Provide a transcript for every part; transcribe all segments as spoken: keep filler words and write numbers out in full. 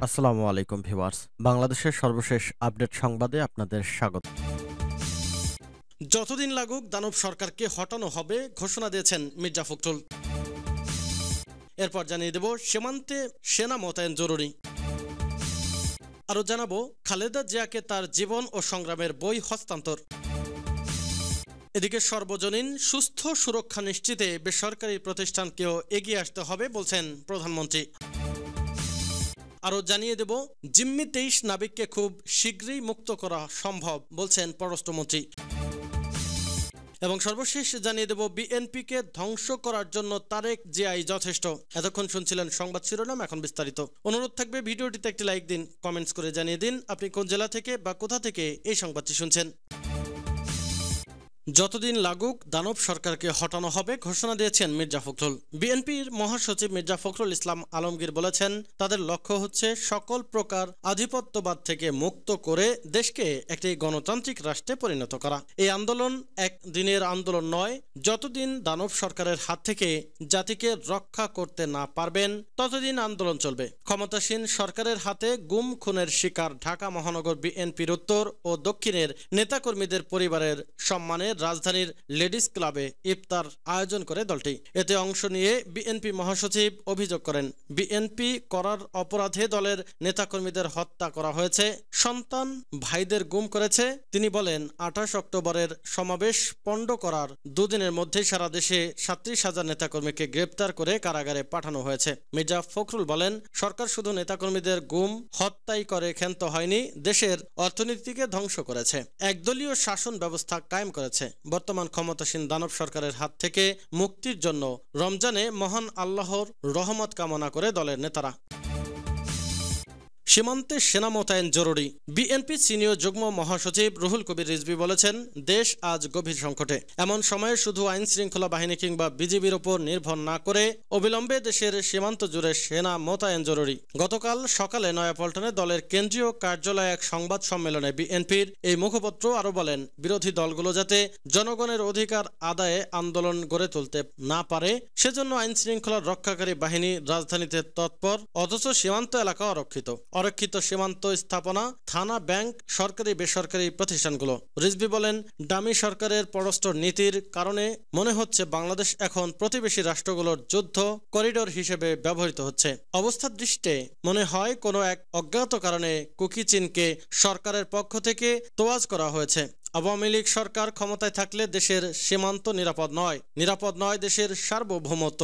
আসসালামু আলাইকুম ভিউয়ার্স, বাংলাদেশের সর্বশেষ আপডেট সংবাদে আপনাদের স্বাগত। যতদিন লাগুক দানব সরকারকে হটানো হবে ঘোষণা দিয়েছেন মির্জা ফখরুল। এরপর জানিয়ে দেব সীমান্তে সেনা মোতায়েন জরুরি। আরও জানাবো খালেদা জিয়াকে তার জীবন ও সংগ্রামের বই হস্তান্তর। এদিকে সর্বজনীন সুস্থ সুরক্ষা নিশ্চিতে বেসরকারি প্রতিষ্ঠানকেও এগিয়ে আসতে হবে বলছেন প্রধানমন্ত্রী। আরও জানিয়ে দেব জিম্মি তেইশ নাবিককে খুব শীঘ্রই মুক্ত করা সম্ভব বলছেন পররাষ্ট্রমন্ত্রী। এবং সর্বশেষ জানিয়ে দেব বিএনপিকে ধ্বংস করার জন্য তারেক জিয়াই যথেষ্ট। এতক্ষণ শুনছিলেন সংবাদ শিরোনাম, এখন বিস্তারিত। অনুরোধ থাকবে ভিডিওটিতে একটি লাইক দিন, কমেন্টস করে জানিয়ে দিন আপনি কোন জেলা থেকে বা কোথা থেকে এই সংবাদটি শুনছেন। যতদিন লাগুক দানব সরকারকে হটানো হবে ঘোষণা দিয়েছেন মির্জা ফখরুল। বিএনপির মহাসচিব মির্জা ফখরুল ইসলাম আলমগীর বলেছেন, তাদের লক্ষ্য হচ্ছে সকল প্রকার আধিপত্যবাদ থেকে মুক্ত করে দেশকে একটি গণতান্ত্রিক রাষ্ট্রে পরিণত করা। এই আন্দোলন এক দিনের আন্দোলন নয়। যতদিন দানব সরকারের হাত থেকে জাতিকে রক্ষা করতে না পারবেন ততদিন আন্দোলন চলবে। ক্ষমতাসীন সরকারের হাতে গুম খুনের শিকার ঢাকা মহানগর বিএনপির উত্তর ও দক্ষিণের নেতাকর্মীদের পরিবারের সম্মানে রাজধানীর লেডিস ক্লাবে ইফতার আয়োজন করে দলটি। এতে অংশ নিয়ে বিএনপি মহাসচিব অভিযোগ করেন, বিএনপি করার অপরাধে দলের নেতাকর্মীদের হত্যা করা হয়েছে, সন্তান ভাইদের গুম করেছে। তিনি বলেন, আঠাশ অক্টোবরের সমাবেশ পণ্ড করার দুদিনের মধ্যে সারা দেশে সাতত্রিশ হাজার নেতাকর্মীকে গ্রেপ্তার করে কারাগারে পাঠানো হয়েছে। মির্জা ফখরুল বলেন, সরকার শুধু নেতাকর্মীদের গুম হত্যাই করে ক্ষান্ত হয়নি, দেশের অর্থনীতিকে ধ্বংস করেছে, একদলীয় শাসন ব্যবস্থা কায়েম করেছে। বর্তমান ক্ষমতাসীন দানব সরকারের হাত থেকে মুক্তির জন্য রমজানে মহান আল্লাহর রহমত কামনা করে দলের নেতারা। সীমান্তে সেনা মোতায়েন জরুরি। বিএনপি সিনিয়র যুগ্ম মহাসচিব রুহুল কবির রিজভী বলেছেন, দেশ আজ গভীর সংকটে। এমন সময়ে শুধু আইন শৃঙ্খলা বাহিনী কিংবা বিজিবির উপর নির্ভর না করে অবিলম্বে দেশের সীমান্ত জুড়ে সেনা মোতায়েন জরুরি। গতকাল সকালে নয়াপল্টনে দলের কেন্দ্রীয় কার্যালয়ে এক সংবাদ সম্মেলনে বিএনপির এই মুখপাত্র আরও বলেন, বিরোধী দলগুলো যাতে জনগণের অধিকার আদায়ে আন্দোলন গড়ে তুলতে না পারে সেজন্য আইন শৃঙ্খলা রক্ষাকারী বাহিনী রাজধানীতে তৎপর, অথচ সীমান্ত এলাকা অরক্ষিত। অরক্ষিত সীমান্ত স্থাপনা, থানা, ব্যাংক, সরকারি বেসরকারি প্রতিষ্ঠানগুলো। রিজভী বলেন, ডামি সরকারের পররাষ্ট্র নীতির কারণে মনে হচ্ছে বাংলাদেশ এখন প্রতিবেশী রাষ্ট্রগুলোর যুদ্ধ করিডোর হিসেবে ব্যবহৃত হচ্ছে। অবস্থার দৃষ্টে মনে হয় কোনো এক অজ্ঞাত কারণে কুকি চীনকে সরকারের পক্ষ থেকে তোয়াজ করা হয়েছে। আওয়ামী লীগ সরকার ক্ষমতায় থাকলে দেশের সীমান্ত নিরাপদ নয়, নিরাপদ নয় দেশের সার্বভৌমত্ব।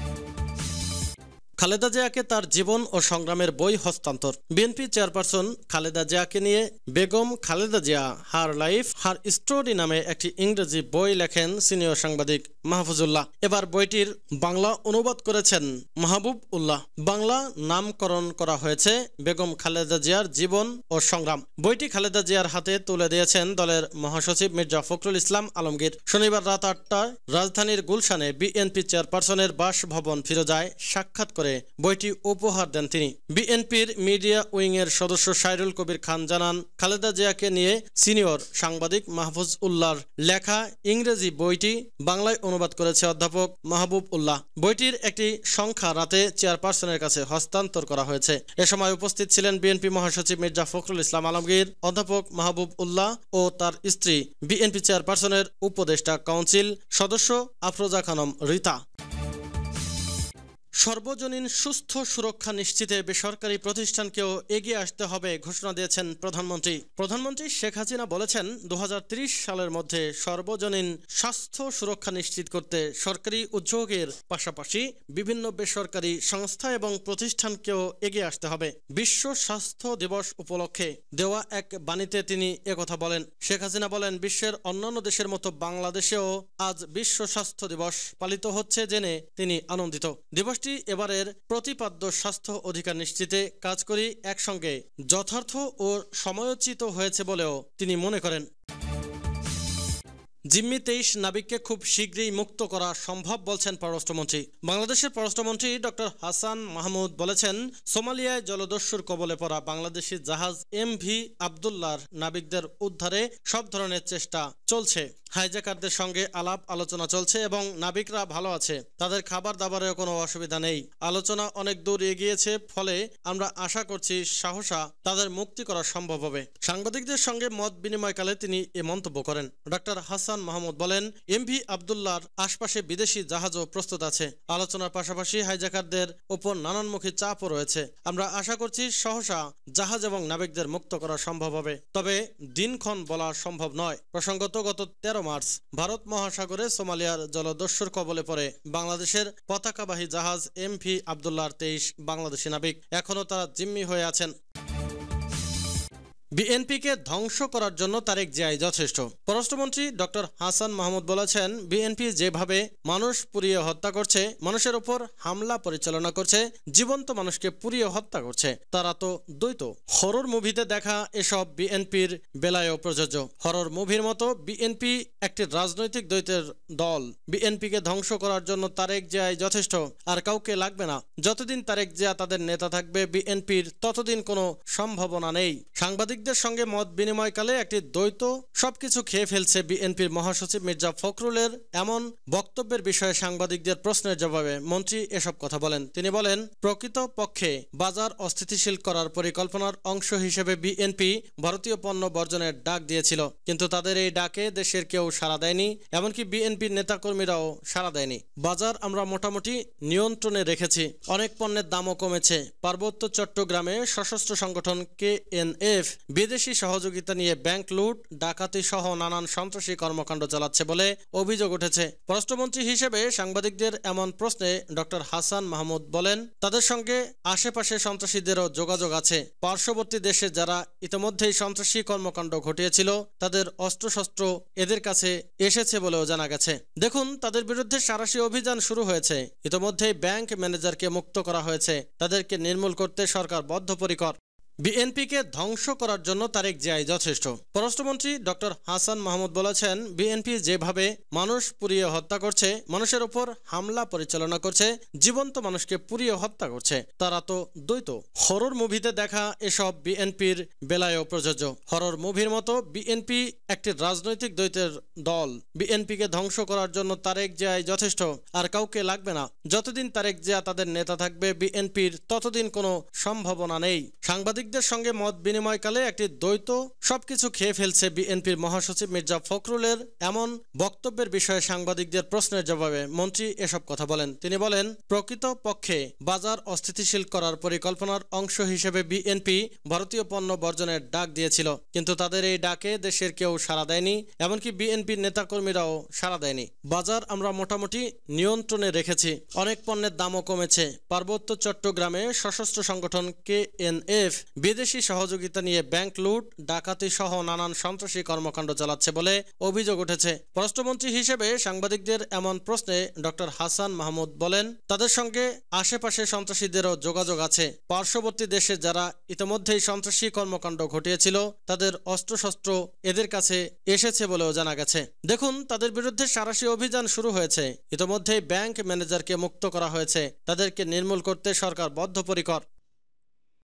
খালেদা জিয়াকে তার জীবন ও সংগ্রামের বই হস্তান্তর। বিএনপি চেয়ারপারসন খালেদা জিয়াকে নিয়ে Begum Khaleda Zia her life her story নামে একটি ইংরেজি বই লেখেন সিনিয়র সাংবাদিক মাহফুজুল্লাহ। এবার বইটির বাংলা অনুবাদ করেছেন মাহবুব উল্লাহ। বাংলা নামকরণ করা হয়েছে বেগম খালেদা জিয়ার জীবন ও সংগ্রাম। বইটি খালেদা জিয়ার হাতে তুলে দিয়েছেন দলের মহাসচিব মির্জা ফখরুল ইসলাম আলমগীর। শনিবার রাত আটটায় রাজধানীর গুলশানে বিএনপি চেয়ারপারসনের বাসভবন ফিরোজায় সাক্ষাৎ করে বইটি উপহার দেন তিনি। বিএনপির মিডিয়া উইং এর সদস্য সাইরুল কবির খান জানান, খালেদা জিয়াকে নিয়ে সিনিয়র সাংবাদিক মাহফুজ উল্লাহর লেখা ইংরেজি বইটি বাংলায় অনুবাদ করেছে অধ্যাপক মাহবুব উল্লাহ। বইটির একটি সংখ্যা রাতে চেয়ারপারসনের কাছে হস্তান্তর করা হয়েছে। এ সময় উপস্থিত ছিলেন বিএনপি মহাসচিব মির্জা ফখরুল ইসলাম আলমগীর, অধ্যাপক মাহবুব উল্লাহ ও তার স্ত্রী বিএনপি চেয়ারপারসনের উপদেষ্টা কাউন্সিল সদস্য আফরোজা খানম রীতা। সর্বজনীন সুস্থ সুরক্ষা নিশ্চিতে বেসরকারি প্রতিষ্ঠানকেও এগিয়ে আসতে হবে ঘোষণা দিয়েছেন প্রধানমন্ত্রী। প্রধানমন্ত্রী শেখ হাসিনা বলেছেন, দু হাজার ত্রিশ সালের মধ্যে সর্বজনীন স্বাস্থ্য সুরক্ষা নিশ্চিত করতে সরকারি উদ্যোগের পাশাপাশি বিভিন্ন বেসরকারি সংস্থা এবং প্রতিষ্ঠানকেও এগিয়ে আসতে হবে। বিশ্ব স্বাস্থ্য দিবস উপলক্ষে দেওয়া এক বাণীতে তিনি একথা বলেন। শেখ হাসিনা বলেন, বিশ্বের অন্যান্য দেশের মতো বাংলাদেশেও আজ বিশ্ব স্বাস্থ্য দিবস পালিত হচ্ছে জেনে তিনি আনন্দিত। দিবসটি এবারের প্রতিপাদ্য স্বাস্থ্য অধিকার নিশ্চিতে কাজ করি একসঙ্গে যথার্থ ও সময়োচিত হয়েছে বলেও তিনি মনে করেন। জিম্মি তেইশ নাবিককে খুব শীঘ্রই মুক্ত করা সম্ভব বলছেন পররাষ্ট্রমন্ত্রী। বাংলাদেশের পররাষ্ট্রমন্ত্রী ডক্টর হাসান মাহমুদ বলেছেন, সোমালিয়ায় জলদস্যুর কবলে পড়া বাংলাদেশি জাহাজ এম ভি আবদুল্লাহর নাবিকদের উদ্ধারে সব ধরনের চেষ্টা চলছে। হাইজ্যাকারদের সঙ্গে আলাপ আলোচনা চলছে এবং নাবিকরা ভালো আছে, তাদের খাবার দাবারেও কোনো অসুবিধা নেই। আলোচনা অনেক দূর এগিয়েছে, ফলে আমরা আশা করছি সাহসা তাদের মুক্তি করা সম্ভব হবে। সাংবাদিকদের সঙ্গে মত বিনিময়কালে তিনি এ মন্তব্য করেন। ডক্টর হাসান মাহমুদ বলেন, এম ভি আবদুল্লাহর আশপাশে বিদেশি জাহাজও প্রস্তুত আছে। আলোচনার পাশাপাশি হাইজ্যাকারদের ওপর নানানমুখী চাপও রয়েছে। আমরা আশা করছি সহসা জাহাজ এবং নাবিকদের মুক্ত করা সম্ভব হবে, তবে দিনক্ষণ বলা সম্ভব নয়। প্রসঙ্গত, গত তেরো মার্চ ভারত মহাসাগরে সোমালিয়ার জলদস্যুর কবলে পড়ে বাংলাদেশের পতাকাবাহী জাহাজ এম ভি আবদুল্লাহর তেইশ বাংলাদেশি নাবিক। এখনও তারা জিম্মি হয়ে আছেন। বিএনপিকে ধ্বংস করার জন্য তারেক জিয়াই যথেষ্ট। পররাষ্ট্রমন্ত্রী ডক্টর হাসান মাহমুদ বলেছেন, বিএনপি যেভাবে মানুষ পুড়িয়ে হত্যা করছে, মানুষের উপর হামলা পরিচালনা করছে, জীবন্ত মানুষকে পুড়িয়ে হত্যা করছে, তারা তো দ্বৈত। হরর মুভিতে দেখা এসব বিএনপির বেলায়ও প্রযোজ্য। হরর মুভির মতো বিএনপি একটি রাজনৈতিক দ্বৈতের দল। বিএনপিকে ধ্বংস করার জন্য তারেক জিয়াই যথেষ্ট, আর কাউকে লাগবে না। যতদিন তারেক জিয়া তাদের নেতা থাকবে, বিএনপির ততদিন কোনো সম্ভাবনা নেই। সাংবাদিক সঙ্গে মত বিনিময়কালে একটি দ্বৈত সবকিছু খেয়ে ফেলছে বিএনপির মহাসচিব মির্জা ফখরুলের এমন বক্তব্যের বিষয়ে সাংবাদিকদের প্রশ্নের জবাবে মন্ত্রী এসব কথা বলেন। তিনি বলেন, প্রকৃত পক্ষে বাজার অস্থিতিশীল করার পরিকল্পনার অংশ হিসেবে বিএনপি ভারতীয় পণ্য বর্জনের ডাক দিয়েছিল, কিন্তু তাদের এই ডাকে দেশের কেউ সাড়া দেয়নি, এমনকি বিএনপির নেতাকর্মীরাও সাড়া দেয়নি। বাজার আমরা মোটামুটি নিয়ন্ত্রণে রেখেছি, অনেক পণ্যের দামও কমেছে। পার্বত্য চট্টগ্রামে সশস্ত্র সংগঠন কে এন এফ বিদেশি সহযোগিতা নিয়ে ব্যাংক লুট, ডাকাতি সহ নানান সন্ত্রাসী কর্মকাণ্ড চালাচ্ছে বলে অভিযোগ উঠেছে। পররাষ্ট্রমন্ত্রী হিসেবে সাংবাদিকদের এমন প্রশ্নে ডক্টর হাসান মাহমুদ বলেন, তাদের সঙ্গে আশেপাশে সন্ত্রাসীদেরও যোগাযোগ আছে। পার্শ্ববর্তী দেশে যারা ইতিমধ্যেই সন্ত্রাসী কর্মকাণ্ড ঘটিয়েছিল, তাদের অস্ত্রশস্ত্র এদের কাছে এসেছে বলেও জানা গেছে। দেখুন, তাদের বিরুদ্ধে সাঁড়াশি অভিযান শুরু হয়েছে। ইতিমধ্যেই ব্যাংক ম্যানেজারকে মুক্ত করা হয়েছে। তাদেরকে নির্মূল করতে সরকার বদ্ধপরিকর। বিএনপিকে ধ্বংস করার জন্য তারেক জিয়াই যথেষ্ট। পররাষ্ট্রমন্ত্রী ডক্টর হাসান মাহমুদ বলেছেন, বিএনপি যেভাবে মানুষ পুড়িয়ে হত্যা করছে, মানুষের উপর হামলা পরিচালনা করছে, জীবন্ত মানুষকে পুড়িয়ে হত্যা করছে, তারা তো দ্বৈত। হরর মুভিতে দেখা এসব বিএনপির বেলায়ও প্রযোজ্য। হরর মুভির মতো বিএনপি একটি রাজনৈতিক দ্বৈতের দল। বিএনপিকে ধ্বংস করার জন্য তারেক জিয়াই যথেষ্ট, আর কাউকে লাগবে না। যতদিন তারেক জিয়া তাদের নেতা থাকবে, বিএনপির ততদিন কোনো সম্ভাবনা নেই। সাংবাদিক সঙ্গে মত বিনিময়কালে একটি দ্বৈত সবকিছু খেয়ে ফেলছে বিএনপির মহাসচিব মির্জা ফখরুলের এমন বক্তব্যের বিষয়ে সাংবাদিকদের প্রশ্নের জবাবে মন্ত্রী এসব কথা বলেন। তিনি বলেন, প্রকৃত পক্ষে বাজার অস্থিতিশীল করার পরিকল্পনার অংশ হিসেবে বিএনপি ভারতীয় পণ্য বর্জনের ডাক দিয়েছিল, কিন্তু তাদের এই ডাকে দেশের কেউ সাড়া দেয়নি, এমনকি বিএনপির নেতাকর্মীরাও সাড়া দেয়নি। বাজার আমরা মোটামুটি নিয়ন্ত্রণে রেখেছি, অনেক পণ্যের দামও কমেছে। পার্বত্য চট্টগ্রামে সশস্ত্র সংগঠন কে এন এফ বিদেশি সহযোগিতা নিয়ে ব্যাংক লুট, ডাকাতি সহ নানান সন্ত্রাসী কর্মকাণ্ড চালাচ্ছে বলে অভিযোগ উঠেছে। পররাষ্ট্রমন্ত্রী হিসেবে সাংবাদিকদের এমন প্রশ্নে ডক্টর হাসান মাহমুদ বলেন, তাদের সঙ্গে আশেপাশে সন্ত্রাসীদেরও যোগাযোগ আছে। পার্শ্ববর্তী দেশে যারা ইতিমধ্যেই সন্ত্রাসী কর্মকাণ্ড ঘটিয়েছিল, তাদের অস্ত্রশস্ত্র এদের কাছে এসেছে বলেও জানা গেছে। দেখুন, তাদের বিরুদ্ধে সাঁড়াশি অভিযান শুরু হয়েছে। ইতিমধ্যেই ব্যাংক ম্যানেজারকে মুক্ত করা হয়েছে। তাদেরকে নির্মূল করতে সরকার বদ্ধপরিকর।